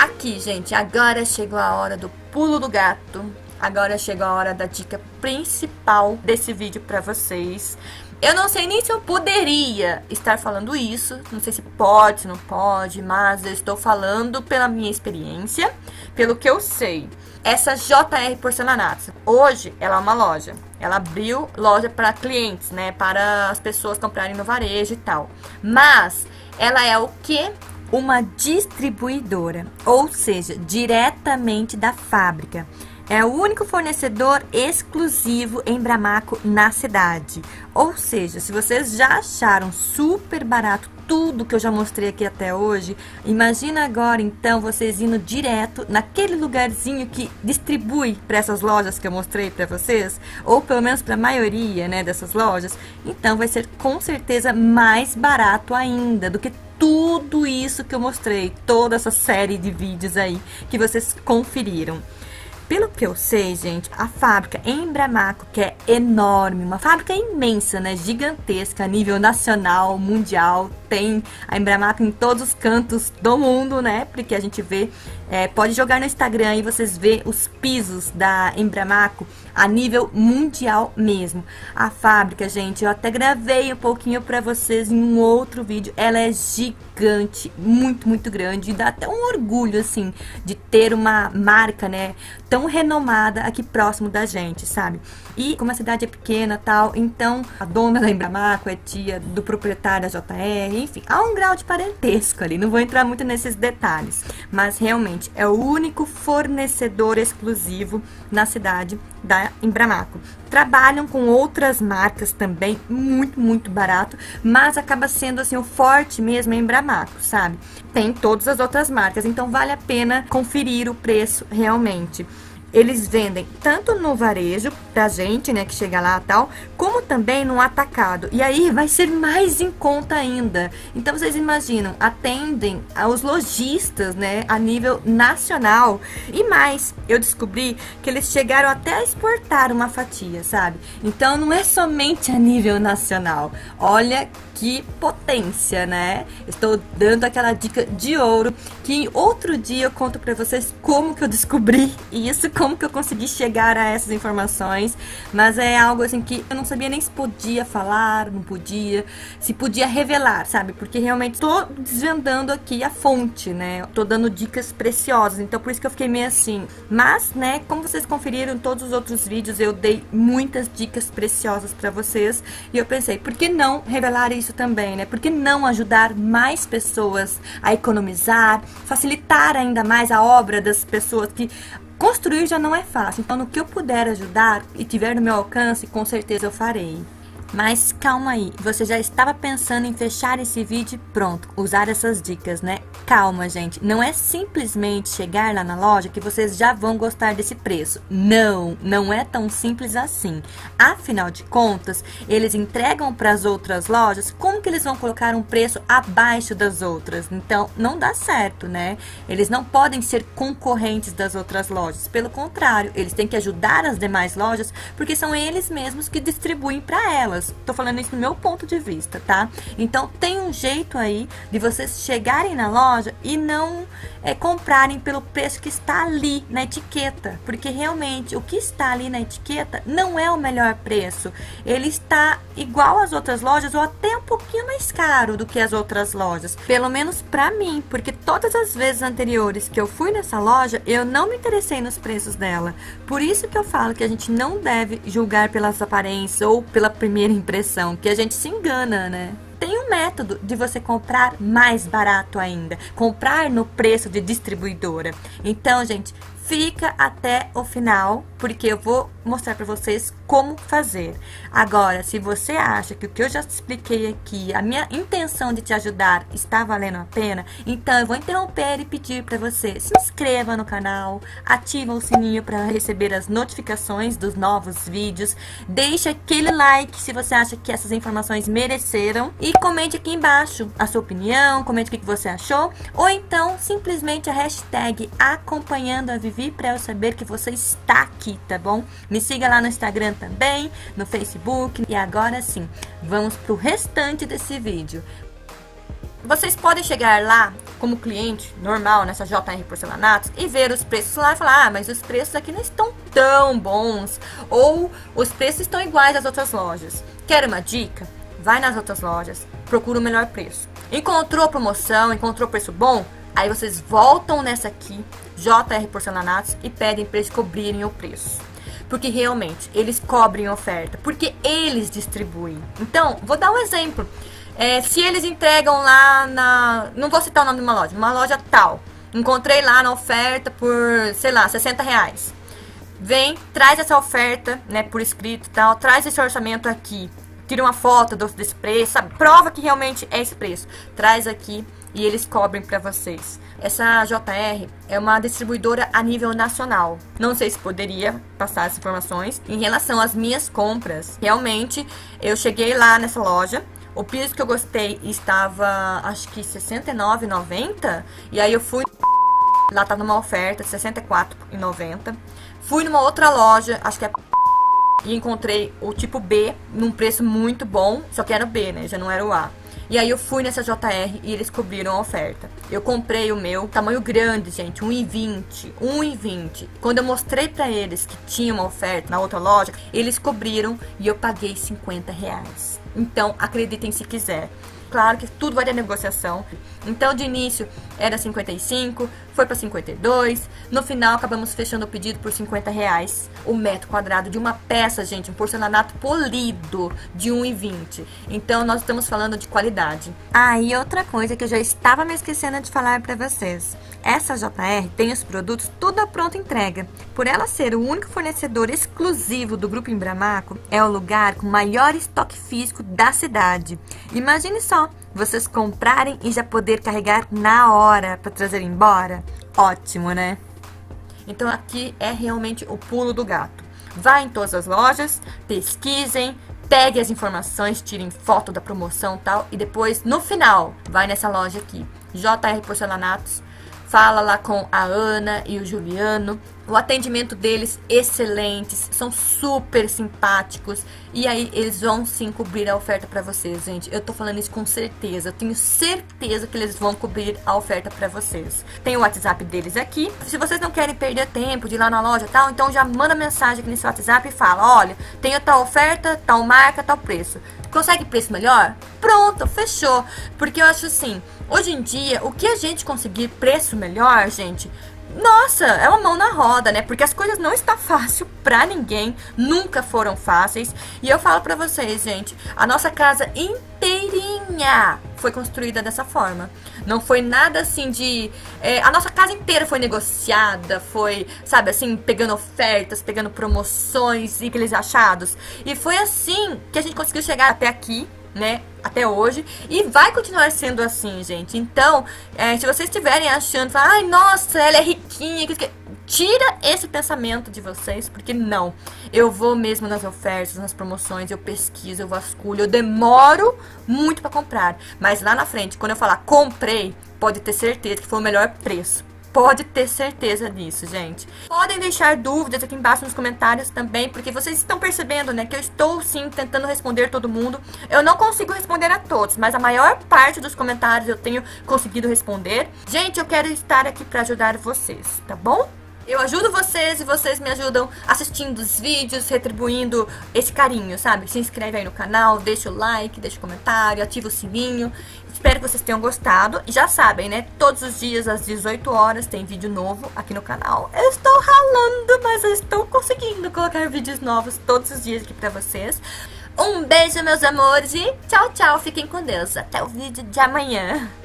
Aqui, gente, agora chegou a hora do pulo do gato. Agora chegou a hora da dica principal desse vídeo pra vocês. Eu não sei nem se eu poderia estar falando isso, não sei se pode, se não pode, mas eu estou falando pela minha experiência, pelo que eu sei. Essa JR Porcelanatos, hoje ela é uma loja, ela abriu loja para clientes, né, para as pessoas comprarem no varejo e tal. Mas ela é o quê? Uma distribuidora, ou seja, diretamente da fábrica. É o único fornecedor exclusivo Embramaco na cidade. Ou seja, se vocês já acharam super barato tudo que eu já mostrei aqui até hoje, imagina agora então vocês indo direto naquele lugarzinho que distribui para essas lojas que eu mostrei para vocês, ou pelo menos para a maioria, né, dessas lojas. Então vai ser com certeza mais barato ainda do que tudo isso que eu mostrei, toda essa série de vídeos aí que vocês conferiram. Pelo que eu sei, gente, a fábrica Embramaco, que é enorme, uma fábrica imensa, né, gigantesca, a nível nacional, mundial, tem a Embramaco em todos os cantos do mundo, né, porque a gente vê, pode jogar no Instagram aí, vocês vê os pisos da Embramaco a nível mundial mesmo. A fábrica, gente, eu até gravei um pouquinho pra vocês em um outro vídeo, ela é gigante, muito, muito grande, e dá até um orgulho, assim, de ter uma marca, né, tão renomada aqui próximo da gente, sabe? E como a cidade é pequena tal, então a dona da Embramaco é tia do proprietário da JR, enfim, há um grau de parentesco ali, não vou entrar muito nesses detalhes, mas realmente é o único fornecedor exclusivo na cidade da Embramaco. Trabalham com outras marcas também, muito, muito barato, mas acaba sendo assim o forte mesmo é Embramaco, sabe? Tem todas as outras marcas, então vale a pena conferir o preço realmente. Eles vendem tanto no varejo, pra gente, né, que chega lá e tal, como também no atacado. E aí vai ser mais em conta ainda. Então vocês imaginam, atendem aos lojistas, né, a nível nacional. E mais, eu descobri que eles chegaram até a exportar uma fatia, sabe? Então não é somente a nível nacional. Olha que potência, né? Estou dando aquela dica de ouro que outro dia eu conto pra vocês como que eu descobri isso, como que eu consegui chegar a essas informações, mas é algo assim que eu não sabia nem se podia falar, não podia, se podia revelar, sabe? Porque realmente tô desvendando aqui a fonte, né? Tô dando dicas preciosas, então por isso que eu fiquei meio assim. Mas, né, como vocês conferiram em todos os outros vídeos, eu dei muitas dicas preciosas pra vocês e eu pensei, por que não revelar isso também, né? Por que não ajudar mais pessoas a economizar, facilitar ainda mais a obra das pessoas que construir já não é fácil. Então, no que eu puder ajudar e tiver no meu alcance, com certeza eu farei. Mas calma aí, você já estava pensando em fechar esse vídeo e pronto, usar essas dicas, né? Calma, gente, não é simplesmente chegar lá na loja que vocês já vão gostar desse preço. Não, não é tão simples assim. Afinal de contas, eles entregam para as outras lojas, como que eles vão colocar um preço abaixo das outras? Então, não dá certo, né? Eles não podem ser concorrentes das outras lojas. Pelo contrário, eles têm que ajudar as demais lojas, porque são eles mesmos que distribuem para elas. Tô falando isso no meu ponto de vista, tá? Então tem um jeito aí de vocês chegarem na loja e não comprarem pelo preço que está ali na etiqueta, porque realmente o que está ali na etiqueta não é o melhor preço. Ele está igual às outras lojas ou até um pouquinho mais caro do que as outras lojas, pelo menos pra mim, porque todas as vezes anteriores que eu fui nessa loja, eu não me interessei nos preços dela. Por isso que eu falo que a gente não deve julgar pelas aparências ou pela primeira impressão, que a gente se engana, né? Tem um método de você comprar mais barato ainda, comprar no preço de distribuidora. Então, gente, fica até o final, porque eu vou mostrar para vocês como fazer. Agora, se você acha que o que eu já expliquei aqui, a minha intenção de te ajudar está valendo a pena, então eu vou interromper e pedir para você se inscreva no canal, ativa o sininho para receber as notificações dos novos vídeos, deixa aquele like se você acha que essas informações mereceram e comente aqui embaixo a sua opinião, comente o que você achou, ou então simplesmente a hashtag acompanhando a Vivi para eu saber que você está aqui, tá bom? Me siga lá no Instagram também, no Facebook. E agora sim, vamos pro restante desse vídeo. Vocês podem chegar lá como cliente normal nessa JR Porcelanatos e ver os preços lá e falar, ah, mas os preços aqui não estão tão bons, ou os preços estão iguais às outras lojas. Quer uma dica? Vai nas outras lojas, procura o melhor preço. Encontrou promoção, encontrou preço bom? Aí vocês voltam nessa aqui, JR Porcelanatos, e pedem para eles cobrirem o preço. Porque realmente, eles cobrem oferta, porque eles distribuem. Então, vou dar um exemplo. Se eles entregam lá não vou citar o nome de uma loja tal. Encontrei lá na oferta por, sei lá, R$60. Vem, traz essa oferta, né, por escrito e tal, traz esse orçamento aqui. Tira uma foto desse preço, sabe? Prova que realmente é esse preço. Traz aqui e eles cobrem para vocês. Essa JR é uma distribuidora a nível nacional. Não sei se poderia passar as informações. Em relação às minhas compras, realmente eu cheguei lá nessa loja. O piso que eu gostei estava, acho que R$69,90. E aí eu fui, lá tá numa oferta de R$64,90. Fui numa outra loja, acho que é, e encontrei o tipo B num preço muito bom, só que era o B, né? Já não era o A. E aí eu fui nessa JR e eles cobriram a oferta. Eu comprei o meu, tamanho grande, gente, 1,20, 1,20. Quando eu mostrei pra eles que tinha uma oferta na outra loja, eles cobriram e eu paguei R$50. Então, acreditem se quiser. Claro que tudo vai ter negociação. Então, de início era 55, foi para 52. No final, acabamos fechando o pedido por R$50 o metro quadrado de uma peça, gente, um porcelanato polido de 1,20. Então, nós estamos falando de qualidade. E outra coisa que eu já estava me esquecendo de falar para vocês. Essa JR tem os produtos tudo à pronta entrega. Por ela ser o único fornecedor exclusivo do Grupo Embramaco, é o lugar com maior estoque físico da cidade. Imagine só, vocês comprarem e já poder carregar na hora para trazer embora. Ótimo, né? Então aqui é realmente o pulo do gato. Vá em todas as lojas, pesquisem, pegue as informações, tirem foto da promoção e tal. E depois, no final, vai nessa loja aqui, JR Porcelanatos. Fala lá com a Ana e o Juliano. O atendimento deles, excelentes. São super simpáticos. E aí, eles vão sim cobrir a oferta pra vocês, gente. Eu tô falando isso com certeza. Eu tenho certeza que eles vão cobrir a oferta pra vocês. Tem o WhatsApp deles aqui. Se vocês não querem perder tempo de ir lá na loja e tal, então já manda mensagem aqui nesse WhatsApp e fala, olha, tenho tal oferta, tal marca, tal preço. Consegue preço melhor? Pronto, fechou. Porque eu acho assim, hoje em dia, o que a gente conseguir preço melhor, gente, nossa, é uma mão na roda, né? Porque as coisas não estão fácil pra ninguém, nunca foram fáceis. E eu falo pra vocês, gente, a nossa casa inteirinha foi construída dessa forma. Não foi nada assim de... a nossa casa inteira foi negociada, foi, sabe, assim, pegando ofertas, pegando promoções e aqueles achados. E foi assim que a gente conseguiu chegar até aqui, né, até hoje, e vai continuar sendo assim, gente. Então, se vocês estiverem achando, ai, nossa, ela é riquinha, tira esse pensamento de vocês, porque não, eu vou mesmo nas ofertas, nas promoções, eu pesquiso, eu vasculho, eu demoro muito para comprar, mas lá na frente, quando eu falar comprei, pode ter certeza que foi o melhor preço. Pode ter certeza disso, gente. Podem deixar dúvidas aqui embaixo nos comentários também, porque vocês estão percebendo, né, que eu estou sim tentando responder todo mundo. Eu não consigo responder a todos, mas a maior parte dos comentários eu tenho conseguido responder. Gente, eu quero estar aqui para ajudar vocês, tá bom? Eu ajudo vocês e vocês me ajudam assistindo os vídeos, retribuindo esse carinho, sabe? Se inscreve aí no canal, deixa o like, deixa o comentário, ativa o sininho. Espero que vocês tenham gostado. E já sabem, né? Todos os dias às 18 horas tem vídeo novo aqui no canal. Eu estou ralando, mas eu estou conseguindo colocar vídeos novos todos os dias aqui pra vocês. Um beijo, meus amores, e tchau, tchau. Fiquem com Deus. Até o vídeo de amanhã.